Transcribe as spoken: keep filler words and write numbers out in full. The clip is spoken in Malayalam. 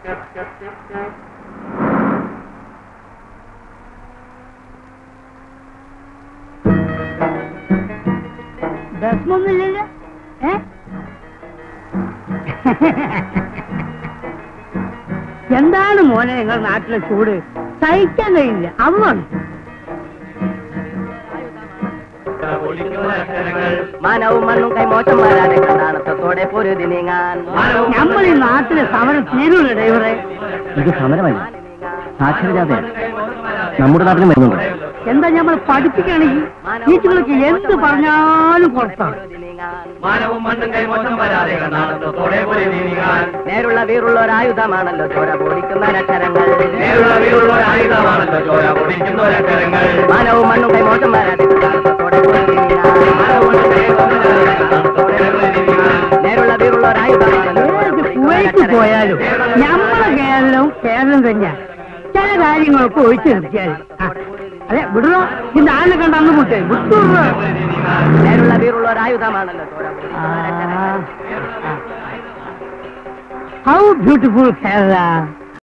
ഭസ്മൊന്നുമില്ലല്ലോ. ഏ എന്താണ് മോനെ നിങ്ങൾ നാട്ടിലെ ചൂട്? സഹിക്കാൻ കഴിയില്ല. അവമാണ് മാനവും മണ്ണും കൈമോശം വരാതെ കണ്ടാണത്തോടെ പൊരുതി നീങ്ങാൻ. നമ്മൾ ഈ നാട്ടിലെ സമരം തീരുള്ള ഡ്രൈവറെ. ഇത് സമരമല്ല, സാക്ഷരജാതയാണ്. നമ്മുടെ നാട്ടിലും വരുന്നുണ്ട്. എന്താ നമ്മൾ പഠിപ്പിക്കുകയാണെങ്കിൽ ടീച്ചർക്ക് എന്ത് പറഞ്ഞാലും പുറത്താണ്. മാനവും മണ്ണും കൈമോശം വരാതെ കണ്ടാണത്തോടെ പൊരുതി നീങ്ങാൻ. നേരുള്ള വീറുള്ള ഒരായുധമാണല്ലോ ചോര പൊടിക്കുന്ന അക്ഷരങ്ങൾ. നേരുള്ള വീറുള്ള ഒരായുധമാണല്ലോ ചോര പൊടിക്കുന്ന അക്ഷരങ്ങൾ. മാനവും മണ്ണും കൈമോശം വരാതെ കണ്ടാണത്തോടെ പൊരുതി നീങ്ങാൻ. നേരുള്ള വീറുള്ള ഒരായുധമാണല്ലോ. കുവൈറ്റ് പോയാലും നമ്മളെ കേരളവും കേരളം തന്നെയാണ്. ചില കാര്യങ്ങളൊക്കെ ഒഴിച്ചു നിർത്തിയാൽ അതെ വിടുക. ഇതിന്റെ ആളിനെ കണ്ട അന്ന് മുട്ടേ വിട്ടുള്ള നേരുള്ള വീറുള്ള ഒരായുധമാണല്ലോ. How beautiful Kerala.